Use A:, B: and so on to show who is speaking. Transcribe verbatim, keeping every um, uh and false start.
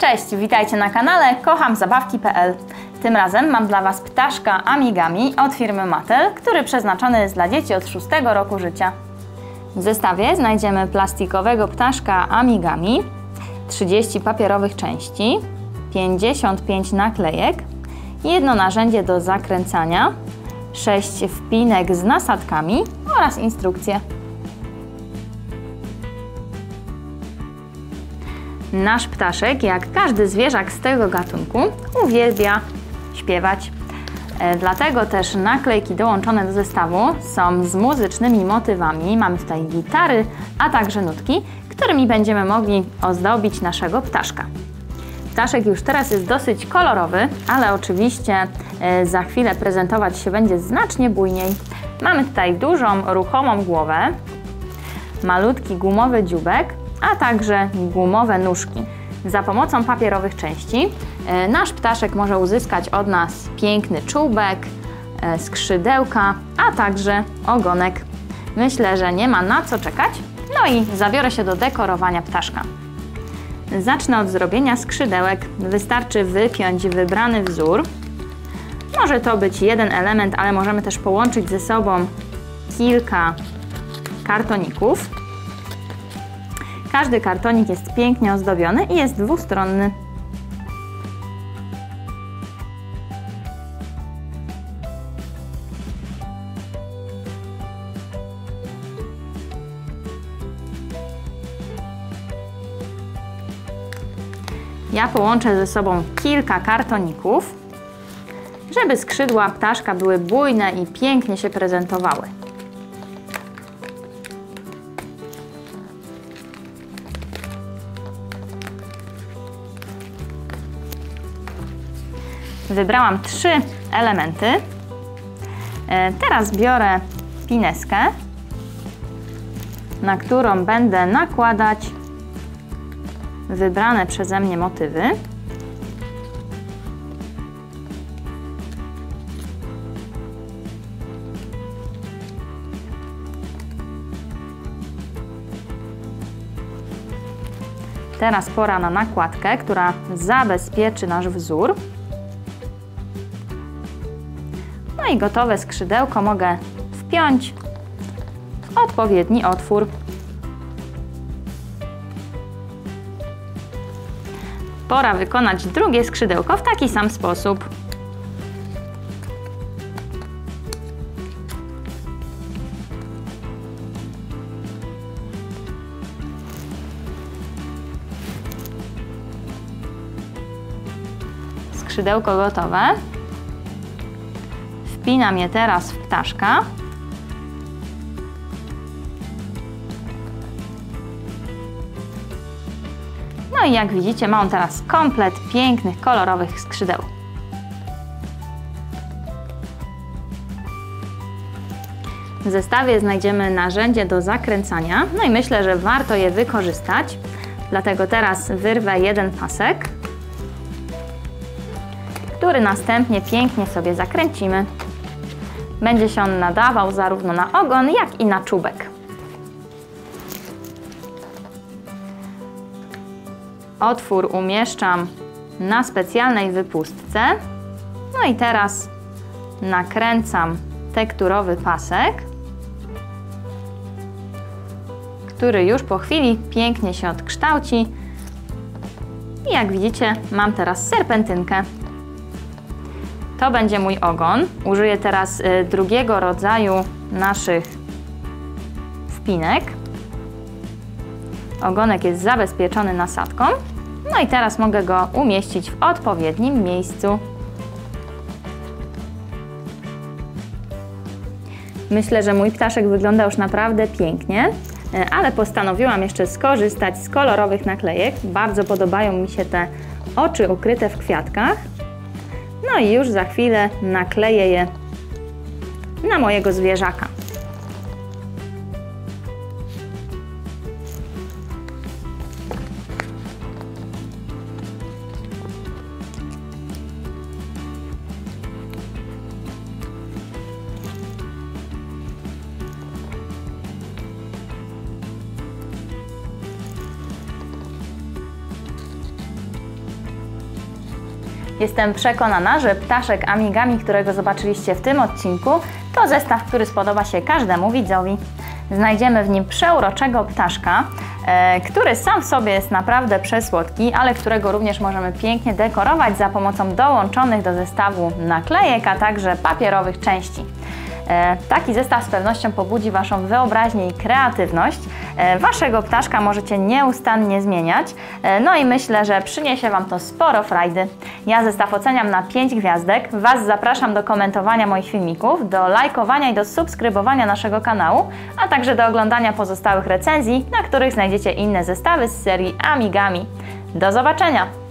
A: Cześć, witajcie na kanale kocham zabawki kropka p l. Tym razem mam dla Was ptaszka Amigami od firmy Mattel, który przeznaczony jest dla dzieci od szóstego roku życia. W zestawie znajdziemy plastikowego ptaszka Amigami, trzydzieści papierowych części, pięćdziesiąt pięć naklejek, jedno narzędzie do zakręcania, sześć wpinek z nasadkami oraz instrukcje. Nasz ptaszek, jak każdy zwierzak z tego gatunku, uwielbia śpiewać. E, dlatego też naklejki dołączone do zestawu są z muzycznymi motywami. Mamy tutaj gitary, a także nutki, którymi będziemy mogli ozdobić naszego ptaszka. Ptaszek już teraz jest dosyć kolorowy, ale oczywiście e, za chwilę prezentować się będzie znacznie bujniej. Mamy tutaj dużą, ruchomą głowę, malutki gumowy dzióbek, a także gumowe nóżki. Za pomocą papierowych części e, nasz ptaszek może uzyskać od nas piękny czubek, e, skrzydełka, a także ogonek. Myślę, że nie ma na co czekać, no i zabiorę się do dekorowania ptaszka. Zacznę od zrobienia skrzydełek. Wystarczy wypiąć wybrany wzór. Może to być jeden element, ale możemy też połączyć ze sobą kilka kartoników. Każdy kartonik jest pięknie ozdobiony i jest dwustronny. Ja połączę ze sobą kilka kartoników, żeby skrzydła ptaszka były bujne i pięknie się prezentowały. Wybrałam trzy elementy. Teraz biorę pineskę, na którą będę nakładać wybrane przeze mnie motywy. Teraz pora na nakładkę, która zabezpieczy nasz wzór. No i gotowe skrzydełko mogę wpiąć w odpowiedni otwór. Pora wykonać drugie skrzydełko w taki sam sposób. Skrzydełko gotowe. Wpinam je teraz w ptaszka. No i jak widzicie, mam teraz komplet pięknych, kolorowych skrzydeł. W zestawie znajdziemy narzędzie do zakręcania, no i myślę, że warto je wykorzystać. Dlatego teraz wyrwę jeden pasek, który następnie pięknie sobie zakręcimy. Będzie się on nadawał zarówno na ogon, jak i na czubek. Otwór umieszczam na specjalnej wypustce. No i teraz nakręcam tekturowy pasek, który już po chwili pięknie się odkształci. I jak widzicie, mam teraz serpentynkę. To będzie mój ogon. Użyję teraz y, drugiego rodzaju naszych wpinek. Ogonek jest zabezpieczony nasadką. No i teraz mogę go umieścić w odpowiednim miejscu. Myślę, że mój ptaszek wygląda już naprawdę pięknie, y, ale postanowiłam jeszcze skorzystać z kolorowych naklejek. Bardzo podobają mi się te oczy ukryte w kwiatkach. No i już za chwilę nakleję je na mojego zwierzaka. Jestem przekonana, że ptaszek Amigami, którego zobaczyliście w tym odcinku, to zestaw, który spodoba się każdemu widzowi. Znajdziemy w nim przeuroczego ptaszka, e, który sam w sobie jest naprawdę przesłodki, ale którego również możemy pięknie dekorować za pomocą dołączonych do zestawu naklejek, a także papierowych części. E, taki zestaw z pewnością pobudzi Waszą wyobraźnię i kreatywność. E, waszego ptaszka możecie nieustannie zmieniać, e, no i myślę, że przyniesie Wam to sporo frajdy. Ja zestaw oceniam na pięć gwiazdek. Was zapraszam do komentowania moich filmików, do lajkowania i do subskrybowania naszego kanału, a także do oglądania pozostałych recenzji, na których znajdziecie inne zestawy z serii Amigami. Do zobaczenia!